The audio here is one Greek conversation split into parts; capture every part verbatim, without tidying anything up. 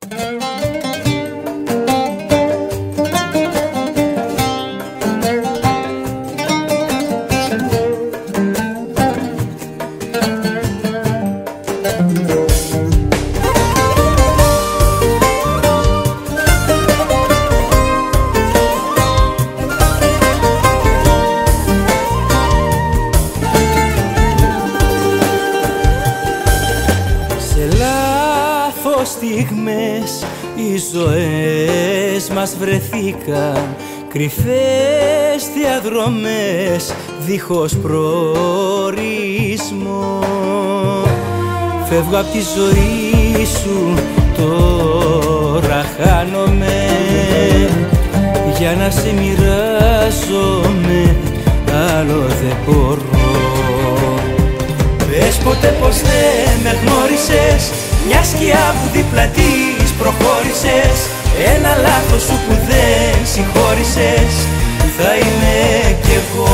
Στιγμές οι ζωές μας βρεθήκαν, κρυφές διαδρομές δίχως προορισμό. Φεύγω απ' τη ζωή σου, τώρα χάνομαι, για να σε μοιράζομαι, άλλο δεν μπορώ. Πες ποτέ πως δεν με γνώρισες, μια σκιά που δίπλα της προχώρησες, ένα λάθος σου που δεν συγχώρησες, θα είμαι κι εγώ.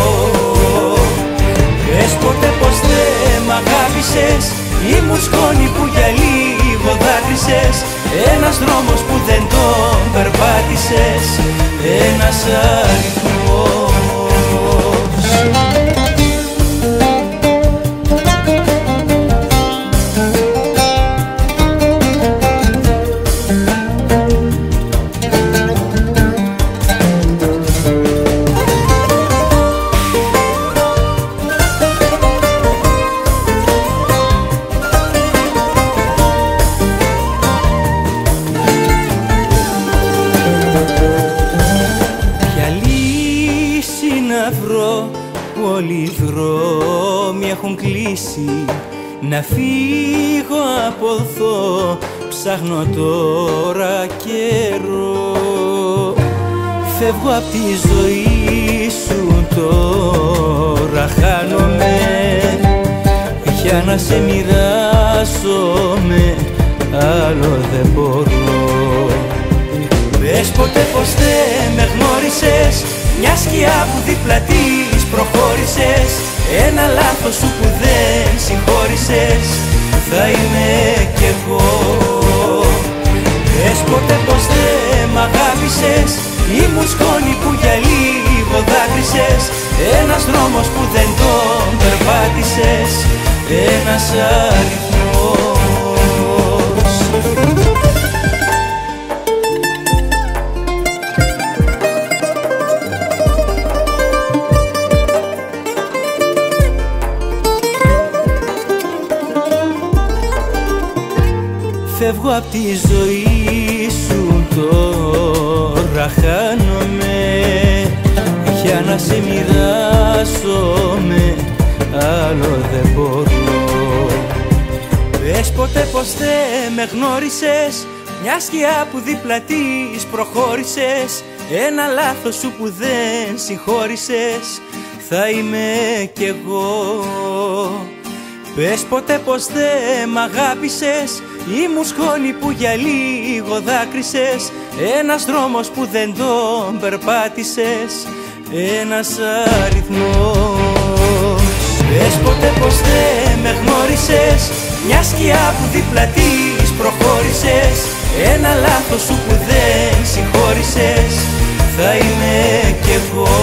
Πες ποτέ πως δεν μ' αγάπησες, ήμουν σκόνη που για λίγο δάκρυσες, ένας δρόμος που δεν τον περπάτησες, ένας αριθμός. Όλοι οι δρόμοι έχουν κλείσει, να φύγω από εδώ, ψάχνω τώρα καιρό. Φεύγω απ' τη ζωή σου, τώρα χάνομαι, για να σε μοιράζομαι, άλλο δεν μπορώ. Πες ποτέ πως δεν με γνώρισες, μια σκιά που δίπλα της προχώρησες, ένα λάθος σου που δεν συγχώρησες, θα είμαι κι εγώ. Πες ποτέ πως δεν μ' αγάπησες, ήμουν σκόνη που για λίγο δάκρυσες, ένας δρόμος που δεν τον περπάτησες, ένας αριθμός. Φεύγω απ' τη ζωή σου, τώρα χάνομαι, για να σε μοιράζομαι, άλλο δεν μπορώ. Πες ποτέ πως δεν με γνώρισες, μια σκιά που δίπλα της προχώρησες, ένα λάθος σου που δεν συγχώρησες, θα είμαι κι εγώ. Πες ποτέ πως δεν μ' αγάπησες, ήμουν σκόνη που για λίγο δάκρυσες, ένας δρόμος που δεν τον περπάτησες, ένας αριθμός. Πες ποτέ πως δεν με γνώρισες, μια σκιά που δίπλα της προχώρησες, ένα λάθος σου που δεν συγχώρησες, θα είμαι κι εγώ.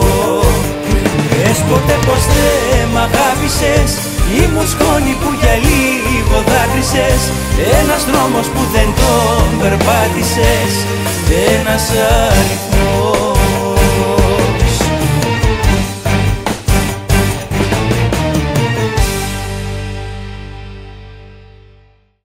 Πες ποτέ πως δεν μ' αγάπησες, ήμουν σκόνη που για λίγο δάκρυσες, ένας δρόμος που δεν τον περπάτησες, ένας αριθμός.